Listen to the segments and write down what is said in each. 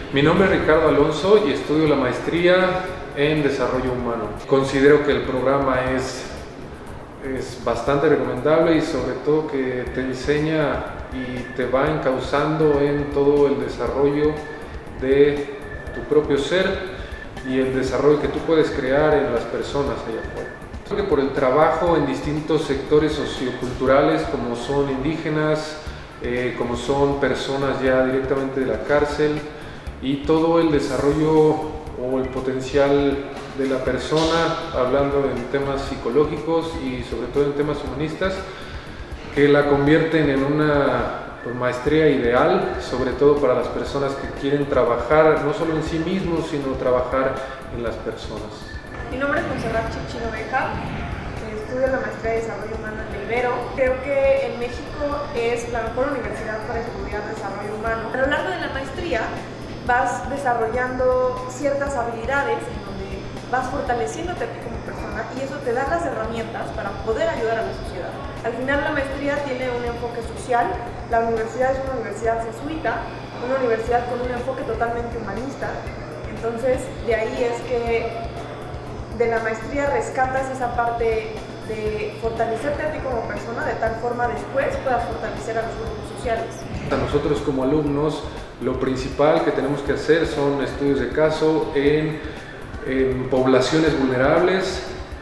Mi nombre es Ricardo Alonso y estudio la maestría en Desarrollo Humano. Considero que el programa es bastante recomendable y sobre todo que te enseña y te va encauzando en todo el desarrollo de tu propio ser y el desarrollo que tú puedes crear en las personas allá afuera. Creo que por el trabajo en distintos sectores socioculturales como son indígenas, como son personas ya directamente de la cárcel y todo el desarrollo o el potencial de la persona, hablando en temas psicológicos y sobre todo en temas humanistas, que la convierten en una maestría ideal, sobre todo para las personas que quieren trabajar no solo en sí mismos, sino trabajar en las personas. Mi nombre es Montserrat Chichino Beja, estudio la maestría de Desarrollo Humano en la Ibero. Creo que en México es la mejor universidad para estudiar desarrollo humano. A lo largo de la maestría vas desarrollando ciertas habilidades en donde vas fortaleciéndote a ti como persona y eso te da las herramientas para poder ayudar a la sociedad. Al final la maestría tiene un enfoque social, la universidad es una universidad jesuita, una universidad con un enfoque totalmente humanista, entonces de ahí es que de la maestría rescatas esa parte de fortalecerte a ti como persona de tal forma después puedas fortalecer a los grupos sociales. A nosotros como alumnos lo principal que tenemos que hacer son estudios de caso en poblaciones vulnerables,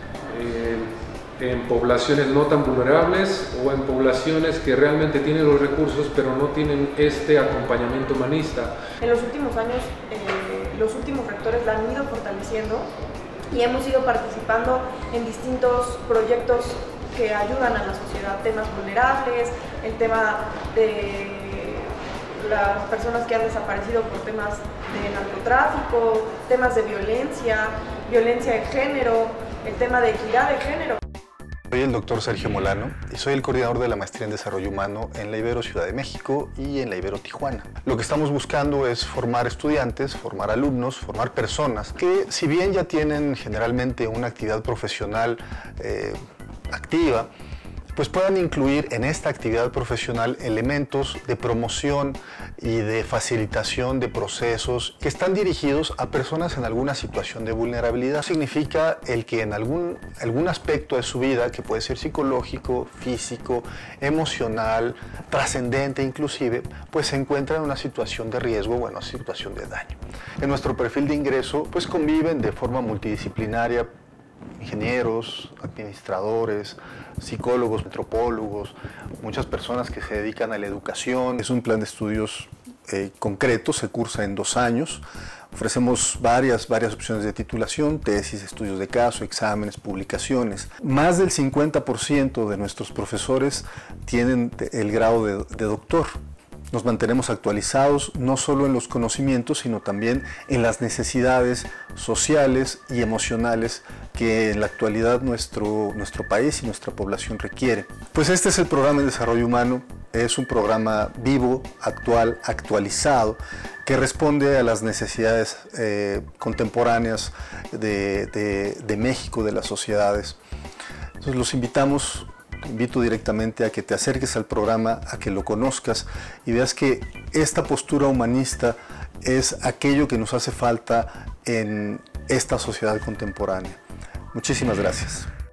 en poblaciones no tan vulnerables o en poblaciones que realmente tienen los recursos pero no tienen este acompañamiento humanista. En los últimos años los últimos rectores la han ido fortaleciendo y hemos ido participando en distintos proyectos que ayudan a la sociedad, temas vulnerables, el tema de las personas que han desaparecido por temas de narcotráfico, temas de violencia de género, el tema de equidad de género. Soy el doctor Sergio Molano y soy el coordinador de la maestría en Desarrollo Humano en la Ibero Ciudad de México y en la Ibero Tijuana. Lo que estamos buscando es formar estudiantes, formar alumnos, formar personas que, si bien ya tienen generalmente una actividad profesional activa, pues puedan incluir en esta actividad profesional elementos de promoción y de facilitación de procesos que están dirigidos a personas en alguna situación de vulnerabilidad. Significa el que en algún aspecto de su vida, que puede ser psicológico, físico, emocional, trascendente inclusive, pues se encuentra en una situación de riesgo o en una situación de daño. En nuestro perfil de ingreso, pues conviven de forma multidisciplinaria ingenieros, administradores, psicólogos, antropólogos, muchas personas que se dedican a la educación. Es un plan de estudios concreto, se cursa en 2 años. Ofrecemos varias opciones de titulación, tesis, estudios de caso, exámenes, publicaciones. Más del 50% de nuestros profesores tienen el grado de doctor. Nos mantenemos actualizados no solo en los conocimientos, sino también en las necesidades sociales y emocionales que en la actualidad nuestro país y nuestra población requiere. Pues este es el programa de Desarrollo Humano, es un programa vivo, actual, actualizado, que responde a las necesidades contemporáneas de México, de las sociedades. Entonces los invitamos. Te invito directamente a que te acerques al programa, a que lo conozcas y veas que esta postura humanista es aquello que nos hace falta en esta sociedad contemporánea. Muchísimas gracias.